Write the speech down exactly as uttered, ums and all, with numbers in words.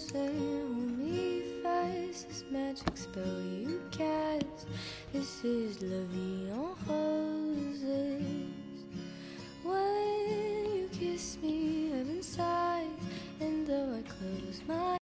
say, hold me fast, this magic spell you cast. This is La Vie en Roses. When you kiss me, heaven sighs, and though I close my